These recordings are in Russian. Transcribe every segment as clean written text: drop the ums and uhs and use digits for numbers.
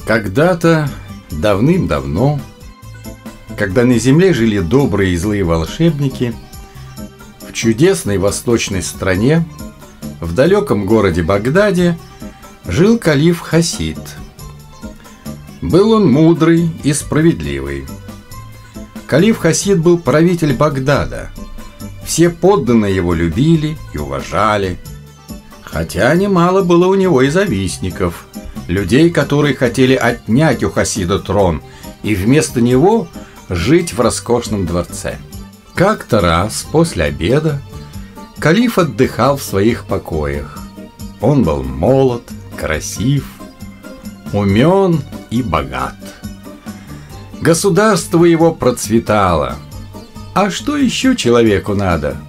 Когда-то, давным-давно, когда на земле жили добрые и злые волшебники, в чудесной восточной стране, в далеком городе Багдаде, жил калиф Хасид. Был он мудрый и справедливый. Калиф Хасид был правитель Багдада. Все подданные его любили и уважали, хотя немало было у него и завистников, людей, которые хотели отнять у Хасида трон и вместо него жить в роскошном дворце. Как-то раз после обеда калиф отдыхал в своих покоях. Он был молод, красив, умен и богат. Государство его процветало. А что еще человеку надо?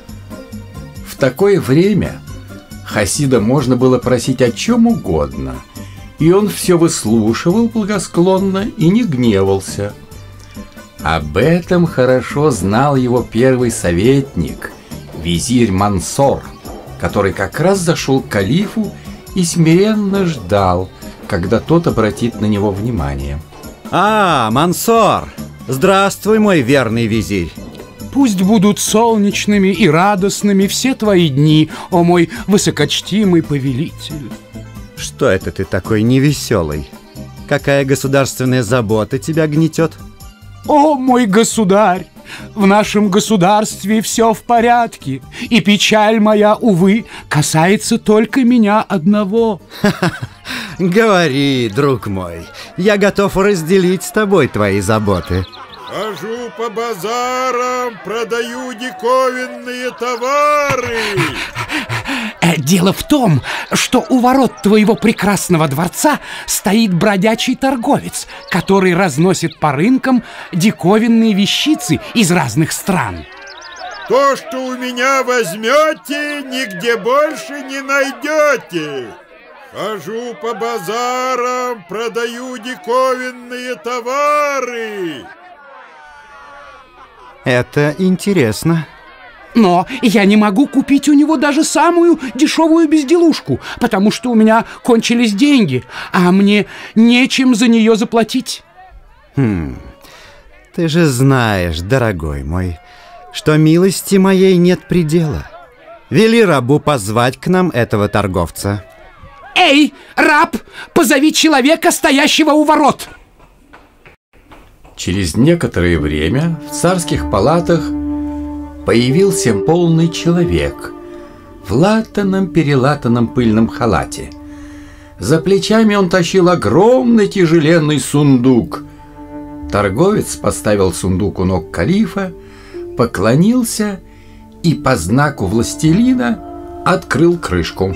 В такое время Хасида можно было просить о чем угодно, и он все выслушивал благосклонно и не гневался. Об этом хорошо знал его первый советник, визирь Мансор, который как раз зашел к калифу и смиренно ждал, когда тот обратит на него внимание. Мансор! Здравствуй, мой верный визирь! Пусть будут солнечными и радостными все твои дни, о мой высокочтимый повелитель. Что это ты такой невеселый? Какая государственная забота тебя гнетет? О, мой государь! В нашем государстве все в порядке, и печаль моя, увы, касается только меня одного. Говори, друг мой, я готов разделить с тобой твои заботы. Хожу по базарам, продаю диковинные товары. Дело в том, что у ворот твоего прекрасного дворца стоит бродячий торговец, который разносит по рынкам диковинные вещицы из разных стран. То, что у меня возьмете, нигде больше не найдете. Хожу по базарам, продаю диковинные товары. Это интересно. Но я не могу купить у него даже самую дешевую безделушку, потому что у меня кончились деньги, а мне нечем за нее заплатить. Ты же знаешь, дорогой мой, что милости моей нет предела. Вели рабу позвать к нам этого торговца. Эй, раб, позови человека, стоящего у ворот. Через некоторое время в царских палатах появился полный человек в латаном-перелатанном пыльном халате. За плечами он тащил огромный тяжеленный сундук. Торговец поставил сундук у ног калифа, поклонился и по знаку властелина открыл крышку.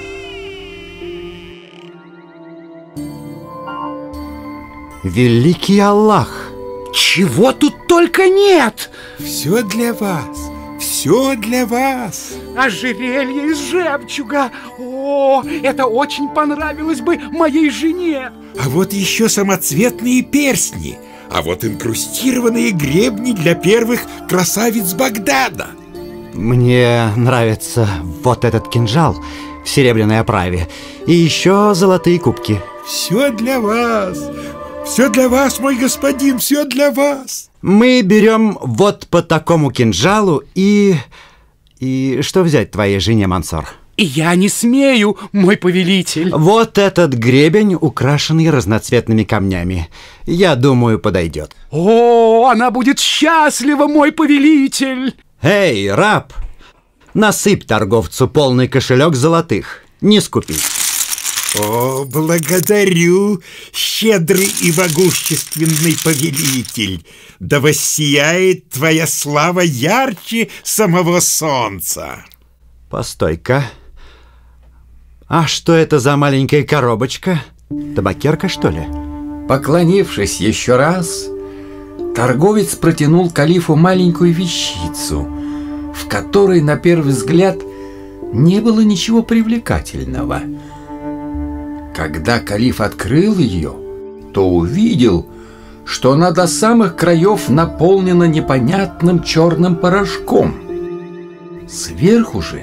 Великий Аллах! Чего тут только нет! Все для вас, все для вас. Ожерелье из жемчуга! О, это очень понравилось бы моей жене! А вот еще самоцветные перстни. А вот инкрустированные гребни для первых красавиц Багдада. Мне нравится вот этот кинжал в серебряной оправе. И еще золотые кубки. Все для вас. Все для вас, мой господин, все для вас. Мы берем вот по такому кинжалу и что взять твоей жене, Мансор? Я не смею, мой повелитель. Вот этот гребень, украшенный разноцветными камнями. Я думаю, подойдет. О, она будет счастлива, мой повелитель. Эй, раб, насыпь торговцу полный кошелек золотых. Не скупись. О, благодарю, щедрый и могущественный повелитель. Да воссияет твоя слава ярче самого солнца. Постой-ка. А что это за маленькая коробочка? Табакерка, что ли? Поклонившись еще раз, торговец протянул калифу маленькую вещицу, в которой, на первый взгляд, не было ничего привлекательного. Когда калиф открыл ее, то увидел, что она до самых краев наполнена непонятным черным порошком. Сверху же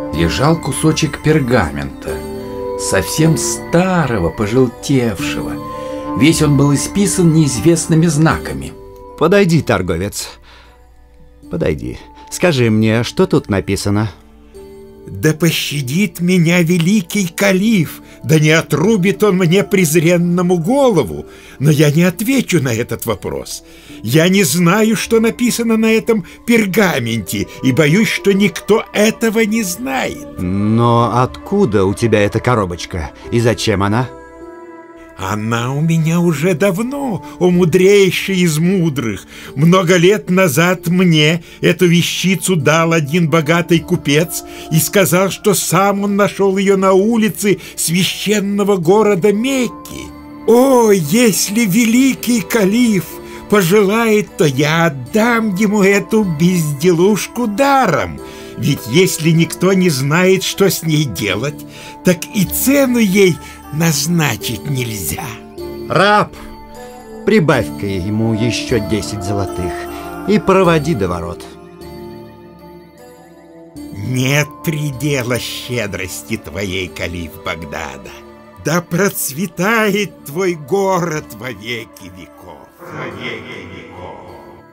лежал кусочек пергамента, совсем старого, пожелтевшего, Весь он был исписан неизвестными знаками. Подойди, торговец. Подойди. Скажи мне, что тут написано? Да пощадит меня великий калиф, да не отрубит он мне презренному голову. Но я не отвечу на этот вопрос. Я не знаю, что написано на этом пергаменте, и боюсь, что никто этого не знает. Но откуда у тебя эта коробочка? И зачем она? Она у меня уже давно, о мудрейший из мудрых. Много лет назад мне эту вещицу дал один богатый купец и сказал, что сам он нашел ее на улице священного города Мекки. О, если великий калиф пожелает, то я отдам ему эту безделушку даром. Ведь если никто не знает, что с ней делать, так и цену ей назначить нельзя. Раб, прибавь-ка ему еще 10 золотых и проводи до ворот. Нет предела щедрости твоей, калиф Багдада. Да процветает твой город во веки веков. Во веки веков.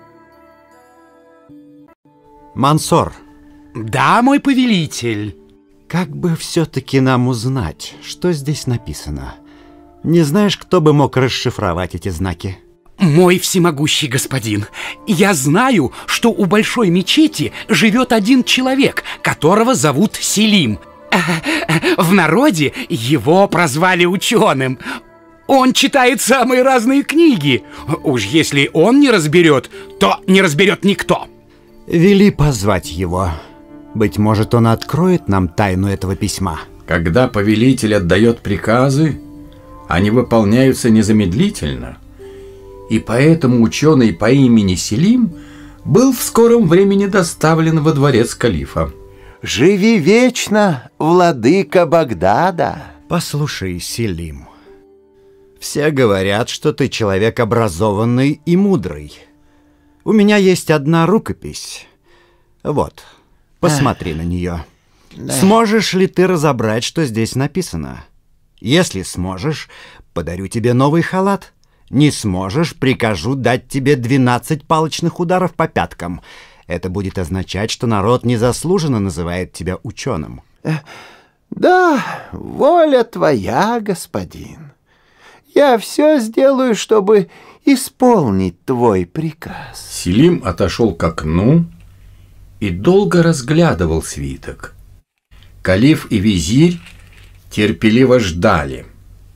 Мансор. Да, мой повелитель. Как бы все-таки нам узнать, что здесь написано? Не знаешь, кто бы мог расшифровать эти знаки? Мой всемогущий господин, я знаю, что у большой мечети живет один человек, которого зовут Селим. В народе его прозвали ученым. Он читает самые разные книги. Уж если он не разберет, то не разберет никто. Вели позвать его. Быть может, он откроет нам тайну этого письма. Когда повелитель отдает приказы, они выполняются незамедлительно. И поэтому ученый по имени Селим был в скором времени доставлен во дворец калифа. Живи вечно, владыка Багдада. Послушай, Селим, все говорят, что ты человек образованный и мудрый. У меня есть одна рукопись. Вот, посмотри на нее. Сможешь ли ты разобрать, что здесь написано? Если сможешь, подарю тебе новый халат. Не сможешь, прикажу дать тебе 12 палочных ударов по пяткам. Это будет означать, что народ незаслуженно называет тебя ученым. Да, воля твоя, господин. Я все сделаю, чтобы исполнить твой приказ. Селим отошел к окну и долго разглядывал свиток. Калиф и визирь терпеливо ждали.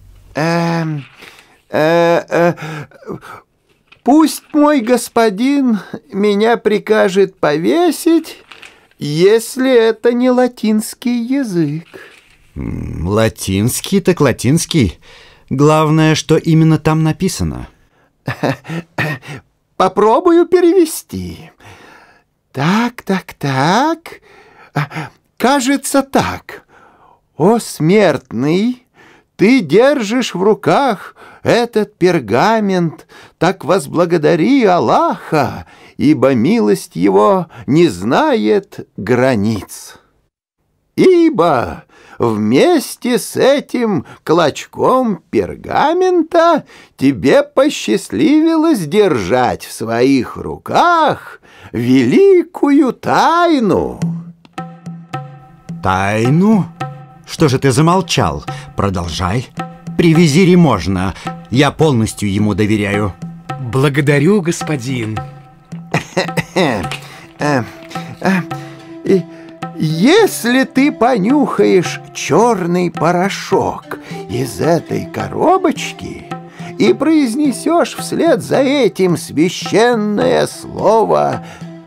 Пусть мой господин меня прикажет повесить, если это не латинский язык. Латинский так латинский. Главное, что именно там написано. Попробую перевести. Так. Кажется так. О, смертный, ты держишь в руках этот пергамент, так возблагодари Аллаха, ибо милость его не знает границ. Ибо вместе с этим клочком пергамента тебе посчастливилось держать в своих руках великую тайну. Тайну? Что же ты замолчал? Продолжай. При визире можно. Я полностью ему доверяю. Благодарю, господин. Если ты понюхаешь черный порошок из этой коробочки и произнесешь вслед за этим священное слово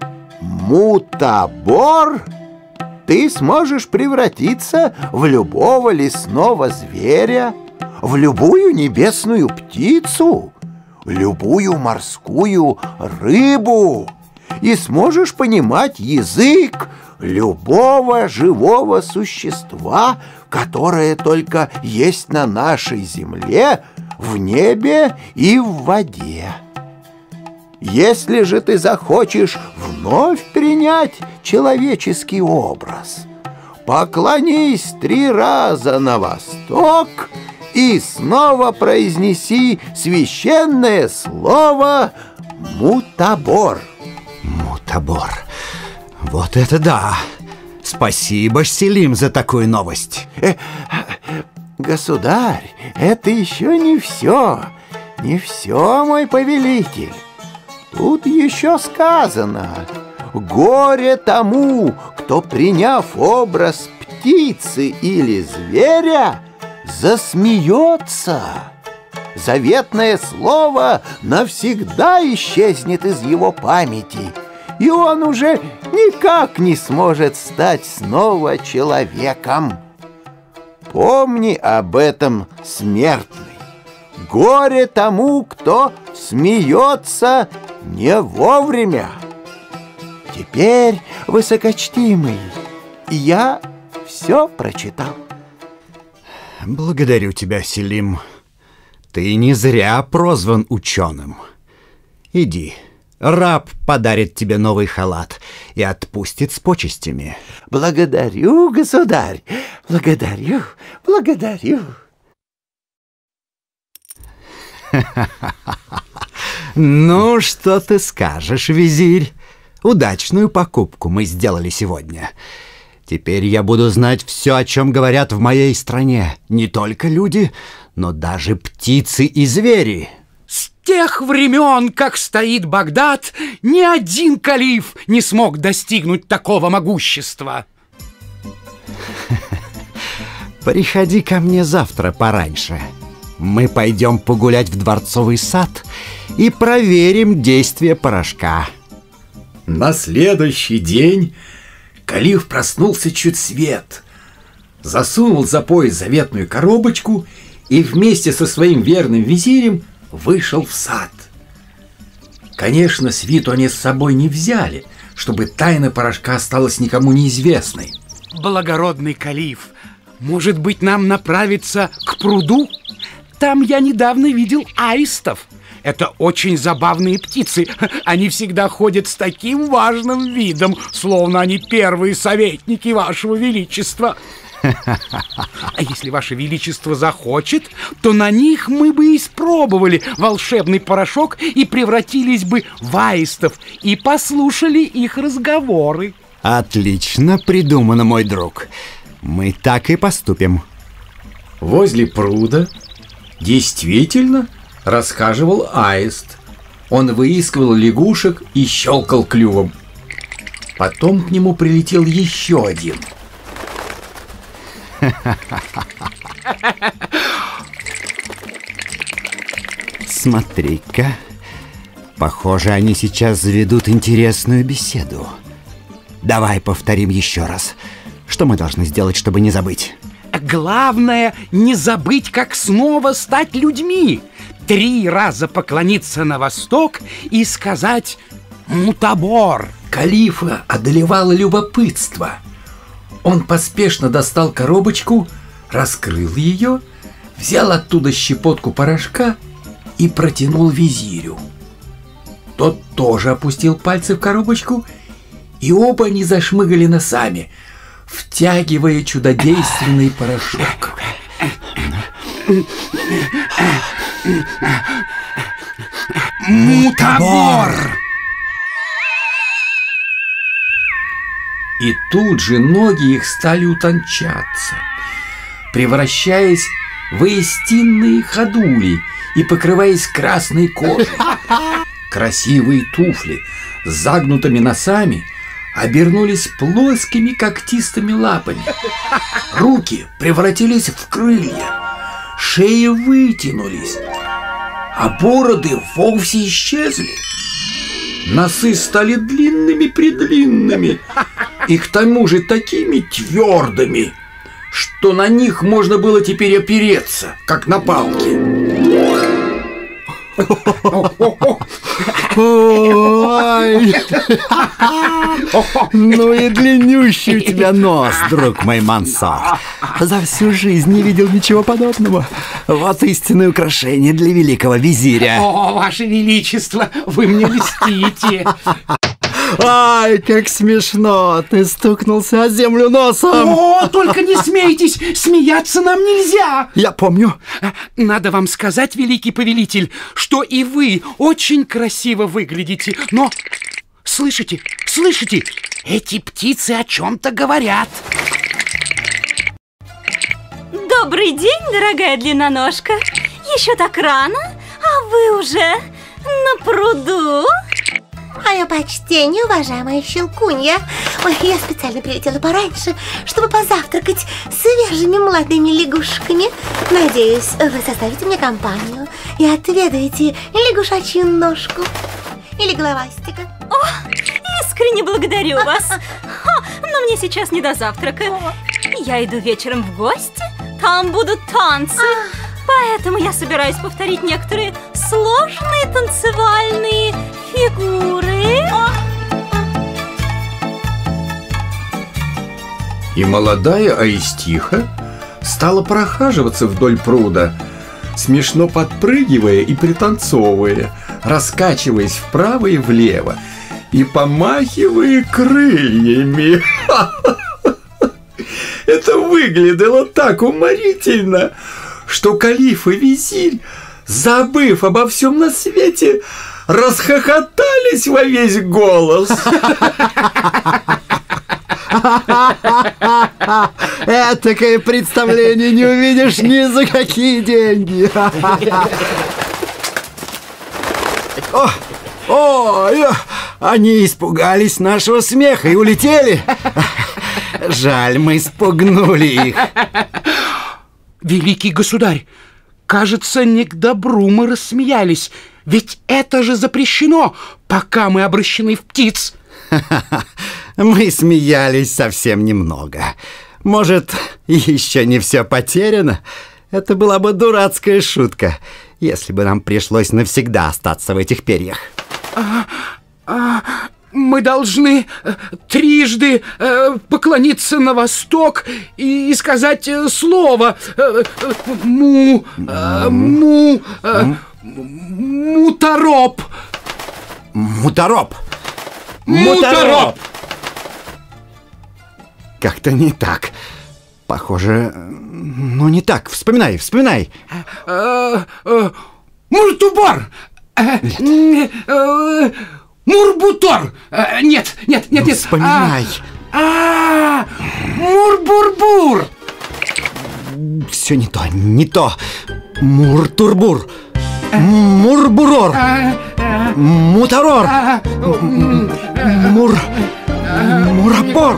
«мутабор», ты сможешь превратиться в любого лесного зверя, в любую небесную птицу, любую морскую рыбу, и сможешь понимать язык любого живого существа, которое только есть на нашей земле, в небе и в воде. Если же ты захочешь вновь принять человеческий образ, поклонись 3 раза на восток и снова произнеси священное слово «Мутабор». Мутабор. Вот это да! Спасибо, Селим, за такую новость. Государь, это еще не все. Не все, мой повелитель. Тут еще сказано: горе тому, кто, приняв образ птицы или зверя, засмеется. Заветное слово навсегда исчезнет из его памяти, и он уже никак не сможет стать снова человеком. Помни об этом, смертный. Горе тому, кто смеется не вовремя. Теперь, высокочтимый, я все прочитал. Благодарю тебя, Селим. Ты не зря прозван ученым. Иди, раб подарит тебе новый халат и отпустит с почестями. Благодарю, государь, благодарю, благодарю. Ну, что ты скажешь, визирь? Удачную покупку мы сделали сегодня. Теперь я буду знать все, о чем говорят в моей стране. Не только люди, но даже птицы и звери. С тех времен, как стоит Багдад, ни один калиф не смог достигнуть такого могущества. Приходи ко мне завтра пораньше. Мы пойдем погулять в дворцовый сад и проверим действие порошка. На следующий день калиф проснулся чуть свет, засунул за пояс заветную коробочку и вместе со своим верным визирем вышел в сад. Конечно, свиту они с собой не взяли, чтобы тайна порошка осталась никому неизвестной. Благородный калиф, может быть, нам направиться к пруду? Там я недавно видел аистов. Это очень забавные птицы. Они всегда ходят с таким важным видом, словно они первые советники вашего величества. А если ваше величество захочет, то на них мы бы испробовали волшебный порошок и превратились бы в аистов и послушали их разговоры. Отлично придумано, мой друг. Мы так и поступим. Возле пруда действительно расхаживал аист. Он выискивал лягушек и щелкал клювом. Потом к нему прилетел еще один. Смотри-ка. Похоже, они сейчас заведут интересную беседу. Давай повторим еще раз. Что мы должны сделать, чтобы не забыть? Главное, не забыть, как снова стать людьми. 3 раза поклониться на восток и сказать «Мутабор». Калифа одолевало любопытство. Он поспешно достал коробочку, раскрыл ее, взял оттуда щепотку порошка и протянул визирю. Тот тоже опустил пальцы в коробочку, и оба они зашмыгали носами, втягивая чудодейственный порошок. Мутабор! И тут же ноги их стали утончаться, превращаясь в истинные ходули и покрываясь красной кожей. Красивые туфли с загнутыми носами обернулись плоскими когтистыми лапами. Руки превратились в крылья, шеи вытянулись, а бороды вовсе исчезли. Носы стали длинными-предлинными и к тому же такими твердыми, что на них можно было теперь опереться, как на палке. Ой. Ну и длиннющий у тебя нос, друг мой Мансор. За всю жизнь не видел ничего подобного. Вот истинное украшение для великого визиря. О, ваше величество, вы мне льстите. Ай, как смешно! Ты стукнулся о землю носом! О, только не смейтесь! Смеяться нам нельзя! Я помню. Надо вам сказать, великий повелитель, что и вы очень красиво выглядите, но... Слышите? Слышите? Эти птицы о чем-то говорят. Добрый день, дорогая длинноножка. Еще так рано, а вы уже на пруду? Мое почтение, уважаемая Щелкунья. Ой, я специально прилетела пораньше, чтобы позавтракать свежими молодыми лягушками. Надеюсь, вы составите мне компанию и отведаете лягушачью ножку или головастика. О, искренне благодарю вас. Но мне сейчас не до завтрака. Я иду вечером в гости, там будут танцы. Поэтому я собираюсь повторить некоторые сложные танцевальные фигуры. И молодая Аистиха стала прохаживаться вдоль пруда, смешно подпрыгивая и пританцовывая, раскачиваясь вправо и влево и помахивая крыльями. Это выглядело так уморительно, что калиф и визирь, забыв обо всем на свете, расхохотались во весь голос. Этакое представление не увидишь ни за какие деньги. Ой, они испугались нашего смеха и улетели. Жаль, мы спугнули их. Великий государь, кажется, не к добру мы рассмеялись. Ведь это же запрещено, пока мы обращены в птиц. Мы смеялись совсем немного. Может, еще не все потеряно? Это была бы дурацкая шутка, если бы нам пришлось навсегда остаться в этих перьях. Мы должны трижды поклониться на восток и сказать слово мутароп. Мутароп. Мутароп. Как-то не так. Похоже, ну не так. Вспоминай. Муртубор. Мурбутор. Нет. Вспоминай. Мурбурбур. Все не то. Муртурбур. Мурбурор. Мутарор. Мурапор.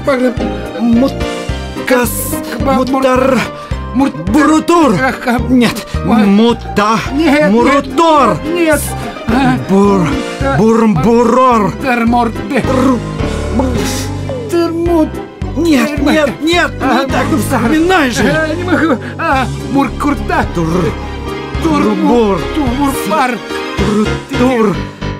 Мутар. Бурутур. Нет. Мурутор. Нет. Бурмбурор. Нет, не так вспоминай же. Не могу. Муркурта. Турбур. Турбар. Тур.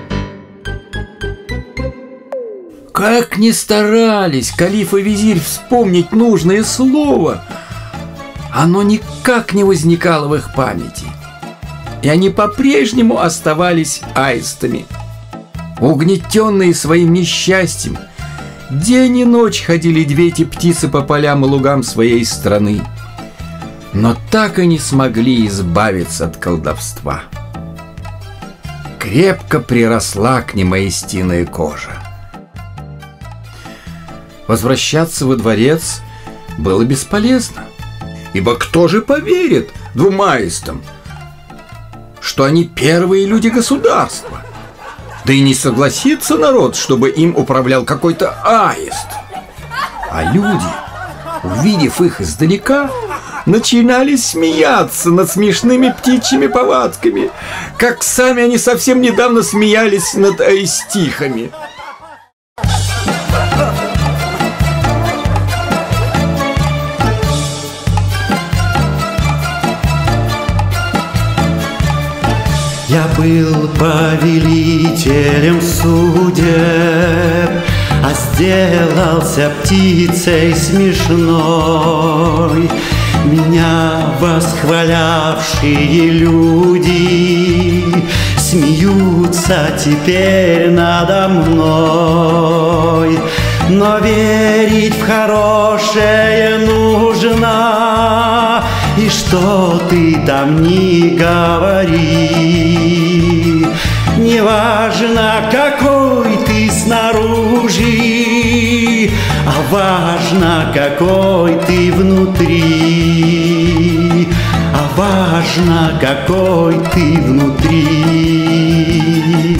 Как ни старались калиф и визирь вспомнить нужное слово, оно никак не возникало в их памяти. И они по-прежнему оставались аистами. Угнетенные своим несчастьем, день и ночь ходили две эти птицы по полям и лугам своей страны, но так и не смогли избавиться от колдовства. Крепко приросла к ним аистиная кожа. Возвращаться во дворец было бесполезно, ибо кто же поверит двум аистам, что они первые люди государства? Да и не согласится народ, чтобы им управлял какой-то аист. А люди, увидев их издалека, начинали смеяться над смешными птичьими повадками, как сами они совсем недавно смеялись над аистихами. Я был повелителем судеб, а сделался птицей смешной. Меня восхвалявшие люди смеются смеются теперь надо мной. Но верить в хорошее нужно, и что ты там ни говори, неважно, какой ты снаружи, а важно, какой ты внутри, а важно, какой ты внутри.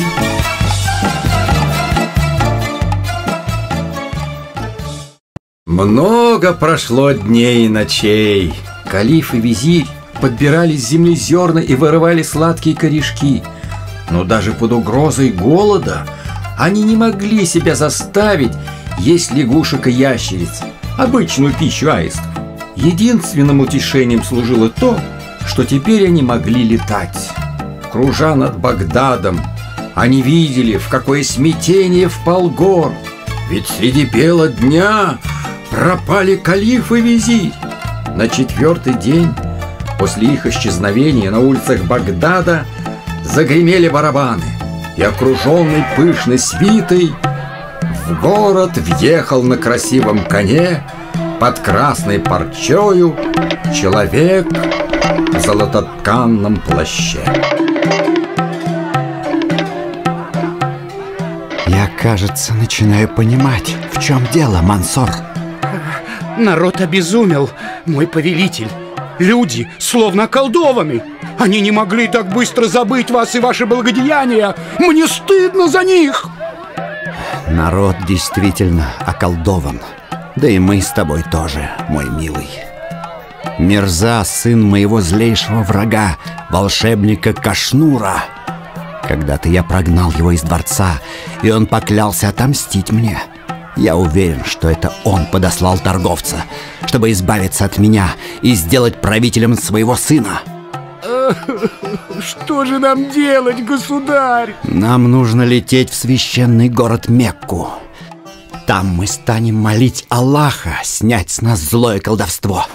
Много прошло дней и ночей. Калиф и визирь подбирали с земли зерна и вырывали сладкие корешки. Но даже под угрозой голода они не могли себя заставить есть лягушек и ящериц, обычную пищу аистов. Единственным утешением служило то, что теперь они могли летать. Кружа над Багдадом, они видели, в какое смятение впал город. Ведь среди бела дня пропали калиф и визирь. На 4-й день после их исчезновения на улицах Багдада загремели барабаны, и окруженный пышной свитой в город въехал на красивом коне под красной парчою человек в золототканном плаще. Я, кажется, начинаю понимать, в чем дело, Мансор. Народ обезумел, мой повелитель. Люди словно околдованы. Они не могли так быстро забыть вас и ваши благодеяния. Мне стыдно за них. Народ действительно околдован. Да и мы с тобой тоже, мой милый. Мирза, сын моего злейшего врага, волшебника Кашнура. Когда-то я прогнал его из дворца, и он поклялся отомстить мне. Я уверен, что это он подослал торговца, чтобы избавиться от меня и сделать правителем своего сына. Что же нам делать, государь? Нам нужно лететь в священный город Мекку. Там мы станем молить Аллаха снять с нас злое колдовство.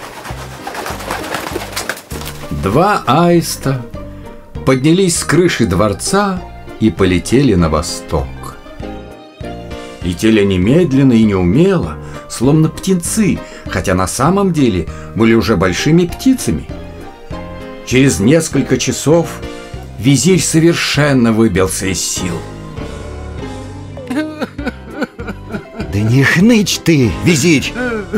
2 аиста поднялись с крыши дворца и полетели на восток. Летели они медленно и неумело, словно птенцы, хотя на самом деле были уже большими птицами. Через несколько часов визирь совершенно выбился из сил. Да не хнычь ты, визирь!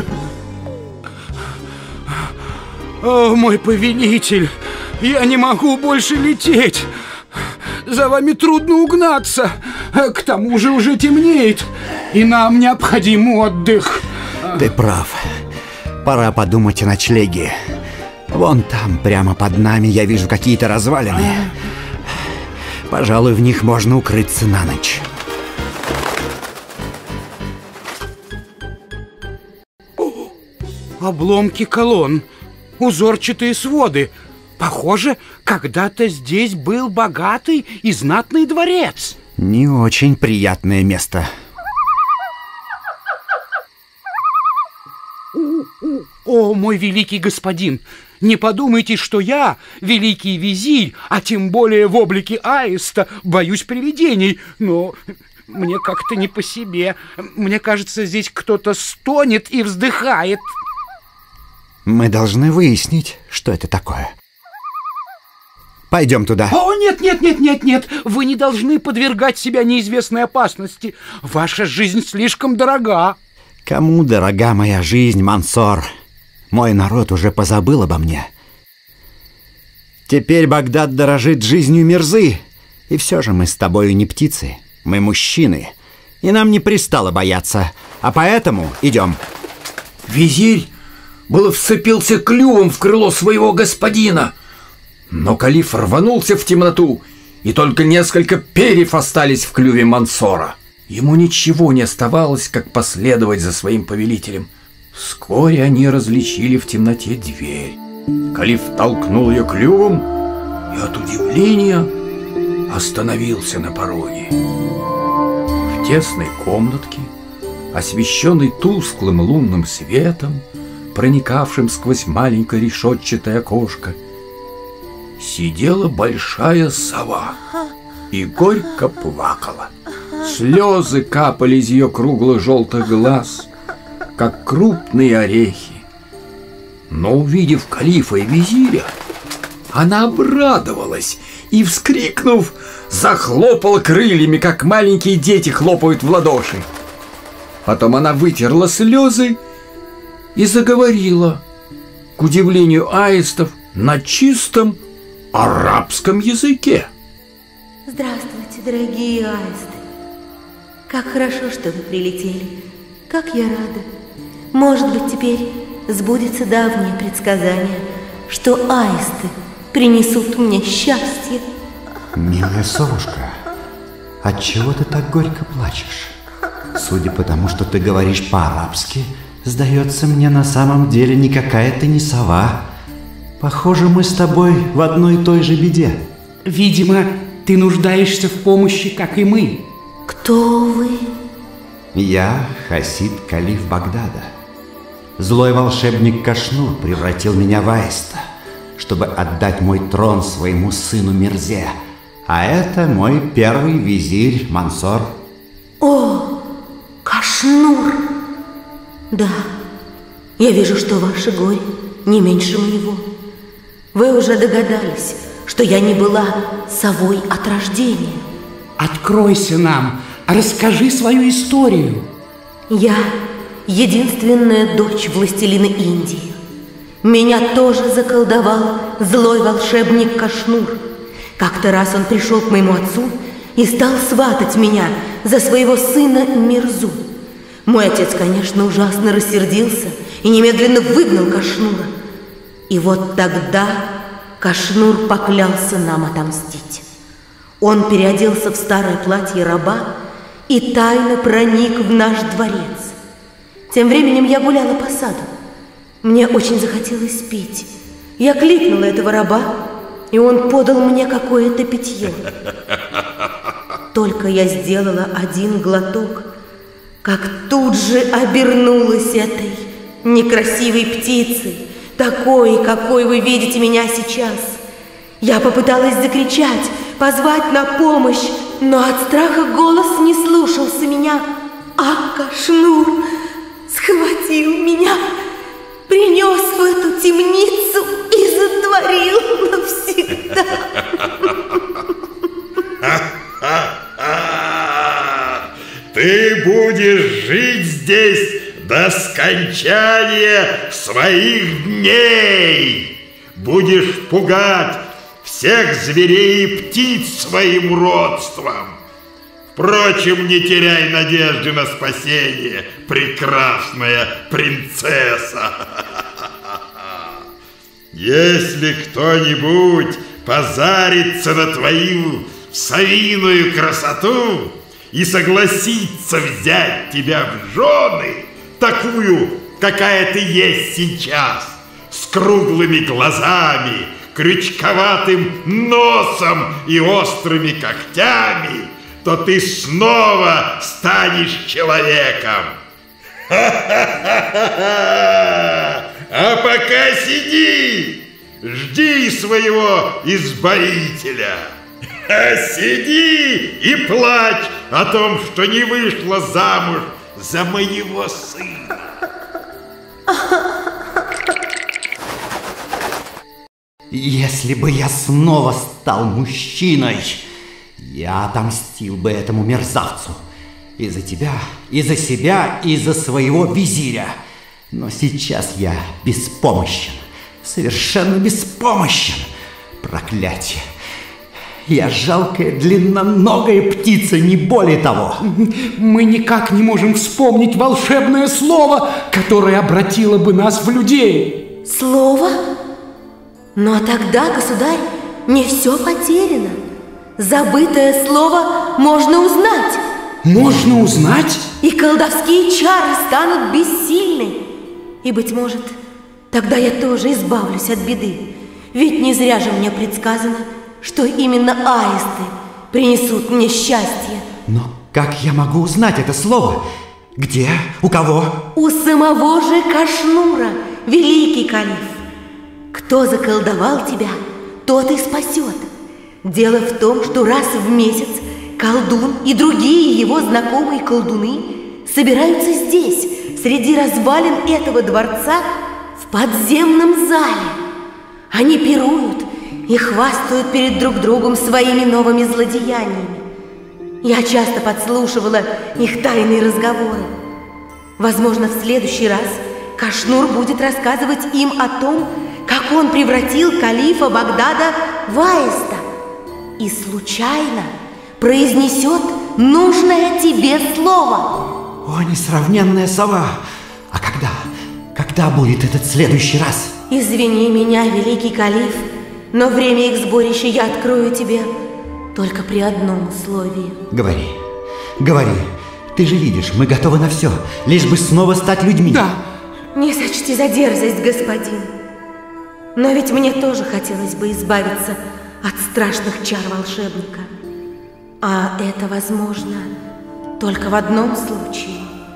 О, мой повелитель, я не могу больше лететь. За вами трудно угнаться. К тому же уже темнеет, и нам необходим отдых. Ты прав. Пора подумать о ночлеге. Вон там, прямо под нами, я вижу какие-то развалины. Пожалуй, в них можно укрыться на ночь. Обломки колонн, узорчатые своды. Похоже, когда-то здесь был богатый и знатный дворец. Не очень приятное место. О, мой великий господин, не подумайте, что я, великий визирь, а тем более в облике аиста, боюсь привидений, но мне как-то не по себе. Мне кажется, здесь кто-то стонет и вздыхает. Мы должны выяснить, что это такое. Пойдем туда. О, нет, вы не должны подвергать себя неизвестной опасности. Ваша жизнь слишком дорога. Кому дорога моя жизнь, Мансор? Мой народ уже позабыл обо мне. Теперь Багдад дорожит жизнью Мирзы. И все же мы с тобою не птицы, мы мужчины. И нам не пристало бояться. А поэтому идем. Визирь было вцепился клювом в крыло своего господина. Но калиф рванулся в темноту, и только несколько перьев остались в клюве Мансора. Ему ничего не оставалось, как последовать за своим повелителем. Вскоре они различили в темноте дверь. Калиф толкнул ее клювом и от удивления остановился на пороге. В тесной комнатке, освещенной тусклым лунным светом, проникавшим сквозь маленькое решетчатое окошко, сидела большая сова. и горько плакала. Слезы капали из ее кругло-желтых глаз, как крупные орехи. Но, увидев калифа и визиря, она обрадовалась и, вскрикнув, захлопала крыльями, как маленькие дети хлопают в ладоши. Потом она вытерла слезы и заговорила, к удивлению аистов, на чистом арабском языке. Здравствуйте, дорогие аисты. Как хорошо, что вы прилетели. Как я рада. Может быть, теперь сбудется давнее предсказание, что аисты принесут мне счастье. Милая совушка, отчего ты так горько плачешь? Судя по тому, что ты говоришь по-арабски, сдается мне, на самом деле никакая ты не сова. Похоже, мы с тобой в одной и той же беде. Видимо, ты нуждаешься в помощи, как и мы. Кто вы? Я Хасид Калиф Багдада. Злой волшебник Кашнур превратил меня в аиста, чтобы отдать мой трон своему сыну Мирзе. А это мой первый визирь Мансор. О, Кашнур! Да, я вижу, что ваше горе не меньше моего. Вы уже догадались, что я не была совой от рождения. Откройся нам, расскажи свою историю. Я единственная дочь властелина Индии. Меня тоже заколдовал злой волшебник Кашнур. Как-то раз он пришел к моему отцу и стал сватать меня за своего сына Мирзу. Мой отец, конечно, ужасно рассердился и немедленно выгнал Кашнура. И вот тогда Кашнур поклялся нам отомстить. Он переоделся в старое платье раба и тайно проник в наш дворец. Тем временем я гуляла по саду. Мне очень захотелось пить. Я кликнула этого раба, и он подал мне какое-то питье. Только я сделала один глоток, как тут же обернулась этой некрасивой птицей, такой, какой вы видите меня сейчас. Я попыталась закричать, позвать на помощь, но от страха голос не слушался меня, а Кашнур схватил меня, принес в эту темницу и затворил навсегда. Ты будешь жить здесь до скончания своих дней. Будешь пугать всех зверей и птиц своим уродством. Впрочем, не теряй надежды на спасение, прекрасная принцесса. Если кто-нибудь позарится на твою совиную красоту и согласится взять тебя в жены, такую, какая ты есть сейчас, с круглыми глазами, крючковатым носом и острыми когтями, то ты снова станешь человеком. А пока сиди, жди своего избавителя. Сиди и плачь о том, что не вышла замуж за моего сына. Если бы я снова стал мужчиной, я отомстил бы этому мерзавцу. И за тебя, и за себя, и за своего визиря. Но сейчас я беспомощен, совершенно беспомощен. Проклятие! Я жалкая длинноногая птица, не более того. Мы никак не можем вспомнить волшебное слово, которое обратило бы нас в людей. Слово? Но тогда, государь, не все потеряно. Забытое слово можно узнать. Можно узнать? И колдовские чары станут бессильны. И, быть может, тогда я тоже избавлюсь от беды. Ведь не зря же мне предсказано, что именно аисты принесут мне счастье. Но как я могу узнать это слово? Где? У кого? У самого же Кашнура, великий калиф. Кто заколдовал тебя, тот и спасет. Дело в том, что раз в месяц колдун и другие его знакомые колдуны собираются здесь, среди развалин этого дворца, в подземном зале. Они пируют и хвастают перед друг другом своими новыми злодеяниями. Я часто подслушивала их тайные разговоры. Возможно, в следующий раз Кашнур будет рассказывать им о том, как он превратил калифа Багдада в аиста и случайно произнесет нужное тебе слово. О, несравненная сова! А когда? Когда будет этот следующий раз? Извини меня, великий калиф, но время их сборища я открою тебе только при одном условии. Говори, говори. Ты же видишь, мы готовы на все, лишь бы снова стать людьми. Да. Не сочти за дерзость, господин. Но ведь мне тоже хотелось бы избавиться от страшных чар волшебника. А это возможно только в одном случае.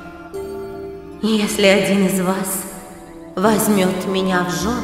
Если один из вас возьмет меня в жены.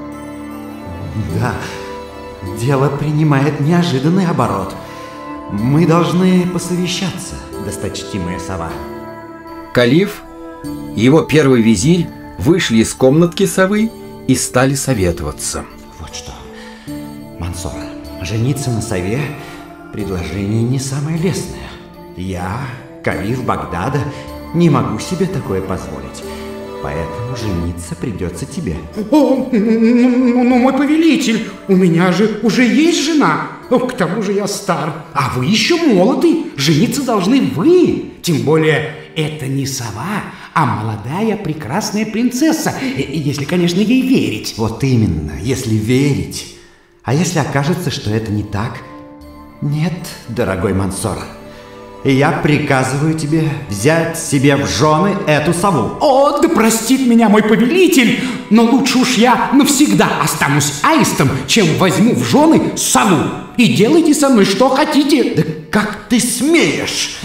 Да, дело принимает неожиданный оборот. Мы должны посовещаться, досточтимая сова. Калиф и его первый визирь вышли из комнатки совы и стали советоваться. Вот что, Мансор, жениться на сове предложение не самое лестное. Я, калиф Багдада, не могу себе такое позволить. Поэтому жениться придется тебе. О, ну, мой повелитель, у меня же уже есть жена. К тому же я стар, а вы еще молоды. Жениться должны вы. Тем более, это не сова, а молодая прекрасная принцесса, если, конечно, ей верить. Вот именно, если верить. А если окажется, что это не так? Нет, дорогой Мансор. Я приказываю тебе взять себе в жены эту сову. О, да простит меня мой повелитель, но лучше уж я навсегда останусь аистом, чем возьму в жены сову. И делайте со мной что хотите. Да как ты смеешь?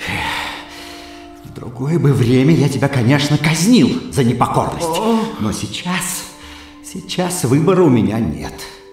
В другое бы время я тебя, конечно, казнил за непокорность. Но сейчас выбора у меня нет.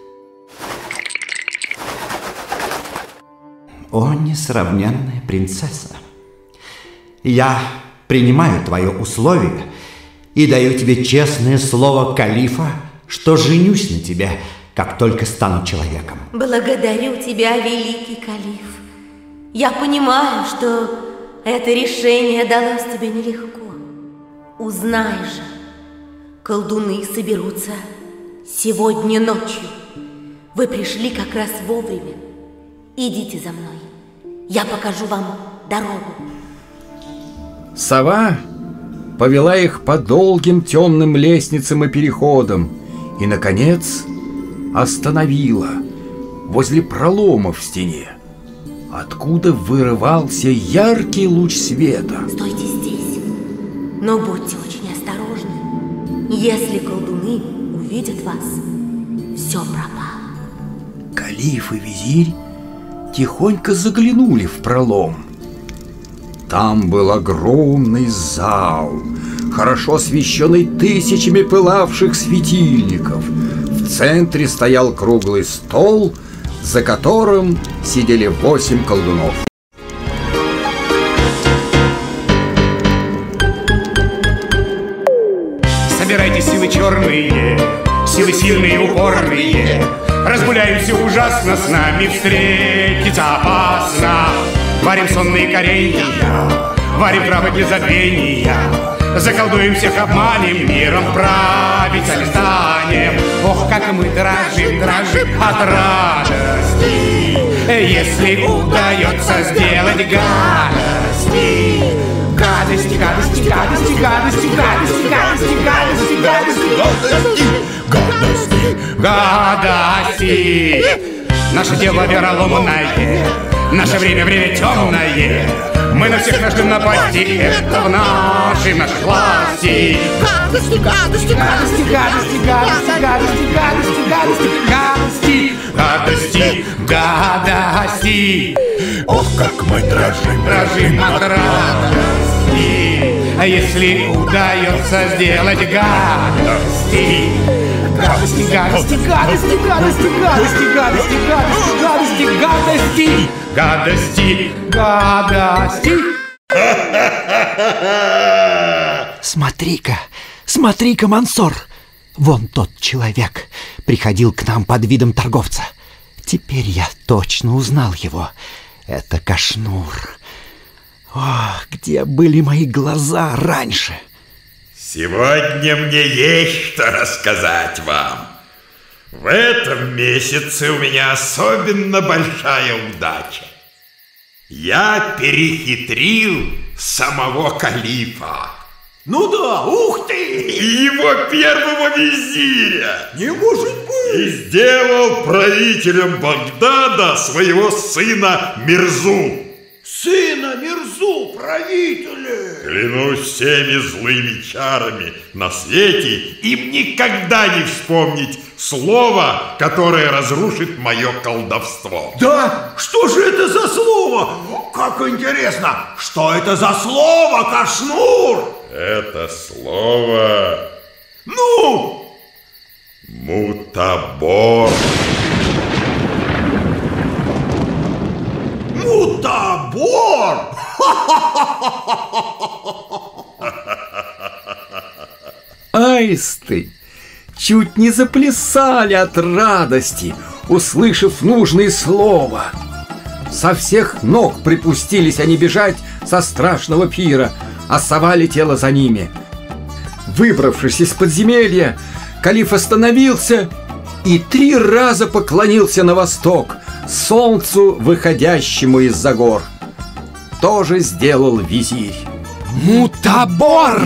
О, несравненная принцесса, я принимаю твое условие и даю тебе честное слово калифа, что женюсь на тебе, как только стану человеком. Благодарю тебя, великий калиф. Я понимаю, что это решение далось тебе нелегко. Узнай же, колдуны соберутся сегодня ночью. Вы пришли как раз вовремя. Идите за мной, я покажу вам дорогу. Сова повела их по долгим темным лестницам и переходам и, наконец, остановила возле пролома в стене, откуда вырывался яркий луч света. Стойте здесь, но будьте очень осторожны. Если колдуны увидят вас, все пропало. Калиф и визирь тихонько заглянули в пролом. Там был огромный зал, хорошо освещенный тысячами пылавших светильников. В центре стоял круглый стол, за которым сидели 8 колдунов. Собирайте силы черные, силы сильные и упорные. Разгуляемся ужасно, с нами встретиться опасно. Варим сонные коренья, варим травы для забвения. Заколдуем всех, обманем, миром править станем. Ох, как мы дрожим, дрожим от радости, если удается сделать гадости. Гадости, гадости, гадости, гадости, гадости, гадости, гадости, гадости, гадости, гадости. Наше дело вероломное, наше время темное. Мы на всех нажмем напасти, это в нашей власти. Гадости, гадости, гадости, гадости, гадости, гадости, гадости, гадости, гадости, гадости. Ох, как мы дрожим, дрожим от радости, если удается сделать гадости. Гадости, гадости, гадости, гадости, гадости, гадости, гадости, гадости, гадости, гадости, гадости, гадости. Смотри-ка, смотри-ка, Мансор. Вон тот человек приходил к нам под видом торговца. Теперь я точно узнал его. Это Кашнур. Ох, где были мои глаза раньше? Сегодня мне есть что рассказать вам. В этом месяце у меня особенно большая удача. Я перехитрил самого калифа. Ну да, ух ты! И его первого визиря. Не может быть! И сделал правителем Багдада своего сына Мирзу. Сына Мирзу, правителя! Клянусь всеми злыми чарами на свете, им никогда не вспомнить слово, которое разрушит мое колдовство. Да? Что же это за слово? Как интересно! Что это за слово, Кашнур? Это слово... Ну? Мутабор. Мутабор? Аисты чуть не заплясали от радости, услышав нужное слово. Со всех ног припустились они бежать со страшного пира, а сова летела за ними. Выбравшись из подземелья, калиф остановился и 3 раза поклонился на восток, солнцу, выходящему из-за гор. То же сделал визирь. Мутабор!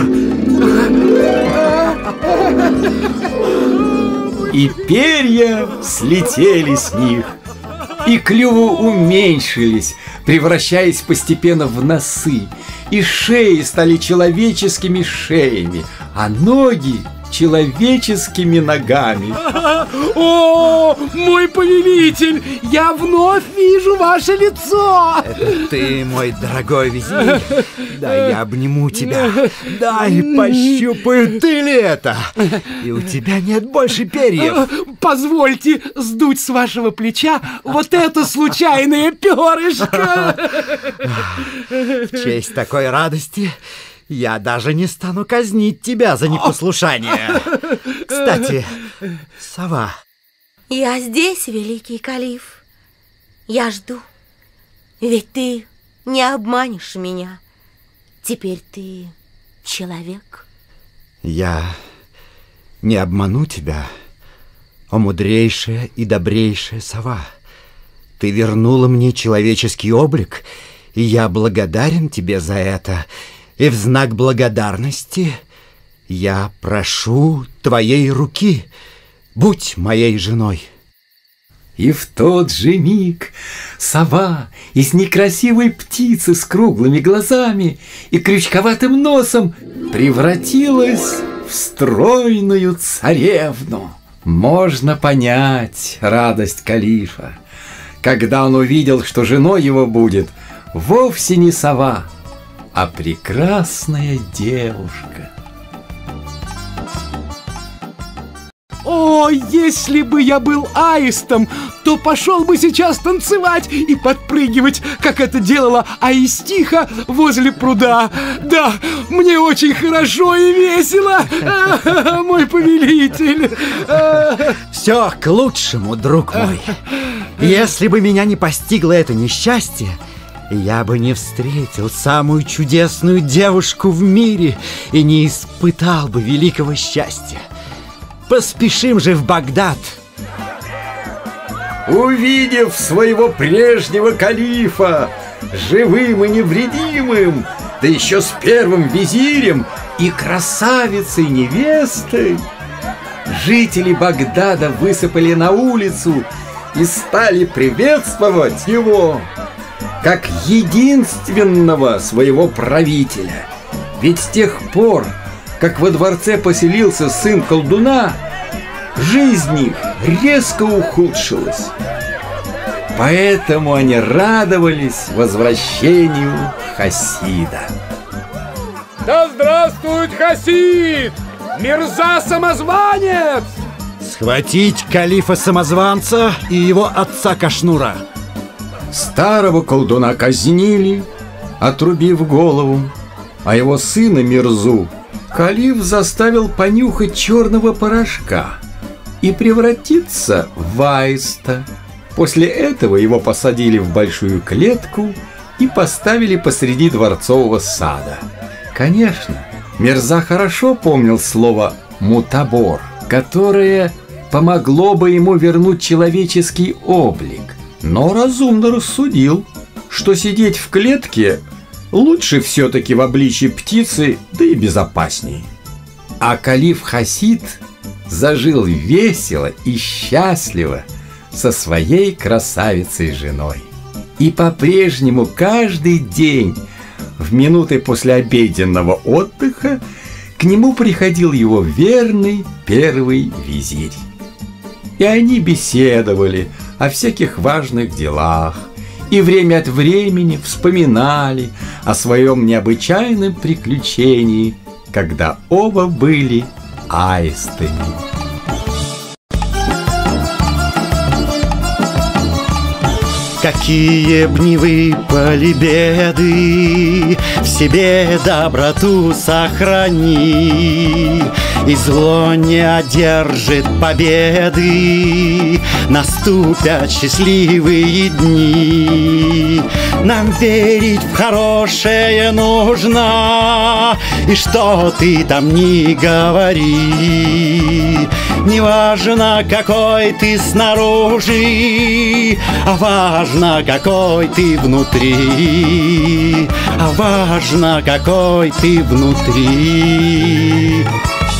И перья слетели с них, и клювы уменьшились, превращаясь постепенно в носы, и шеи стали человеческими шеями, а ноги человеческими ногами. О, мой повелитель, я вновь вижу ваше лицо. Это ты, мой дорогой визирь. Дай я обниму тебя. Дай пощупаю, ты ли это? И у тебя нет больше перьев. Позвольте сдуть с вашего плеча вот это случайное перышко. В честь такой радости я даже не стану казнить тебя за непослушание. Кстати, сова. Я здесь, великий калиф. Я жду. Ведь ты не обманешь меня. Теперь ты человек. Я не обману тебя, о мудрейшая и добрейшая сова. Ты вернула мне человеческий облик, и я благодарен тебе за это. И в знак благодарности я прошу твоей руки. Будь моей женой. И в тот же миг сова из некрасивой птицы с круглыми глазами и крючковатым носом превратилась в стройную царевну. Можно понять радость калифа, когда он увидел, что женой его будет вовсе не сова, а прекрасная девушка. О, если бы я был аистом, то пошел бы сейчас танцевать и подпрыгивать, как это делала Аистиха возле пруда. Да, мне очень хорошо и весело, мой повелитель. Все к лучшему, друг мой. Если бы меня не постигло это несчастье, я бы не встретил самую чудесную девушку в мире и не испытал бы великого счастья. Поспешим же в Багдад. Увидев своего прежнего калифа, живым и невредимым, да еще с первым визирем и красавицей-невестой, жители Багдада высыпали на улицу и стали приветствовать его как единственного своего правителя. Ведь с тех пор, как во дворце поселился сын колдуна, жизнь их резко ухудшилась. Поэтому они радовались возвращению Хасида. Да здравствует Хасид! Мирза-самозванец! Схватить калифа-самозванца и его отца Кашнура. Старого колдуна казнили, отрубив голову, а его сына Мирзу калиф заставил понюхать черного порошка и превратиться в аиста. После этого его посадили в большую клетку и поставили посреди дворцового сада. Конечно, Мирза хорошо помнил слово «мутабор», которое помогло бы ему вернуть человеческий облик, но разумно рассудил, что сидеть в клетке лучше все-таки в обличье птицы, да и безопаснее. А калиф Хасид зажил весело и счастливо со своей красавицей-женой. И по-прежнему каждый день в минуты послеобеденного отдыха к нему приходил его верный первый визирь. И они беседовали о всяких важных делах и время от времени вспоминали о своем необычайном приключении, когда оба были аистами. Какие б ни выпали беды, в себе доброту сохрани, и зло не одержит победы, наступят счастливые дни. Нам верить в хорошее нужно, и что ты там ни говори, неважно, какой ты снаружи, а важно, какой ты внутри, а важно, какой ты внутри.